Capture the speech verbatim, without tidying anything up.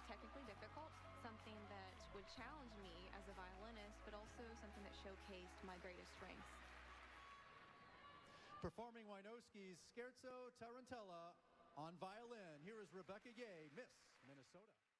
technically difficult, something that would challenge me as a violinist, but also something that showcased my greatest strengths. Performing Wynowski's Scherzo Tarantella on violin, here is Rebecca Yeh, Miss Minnesota.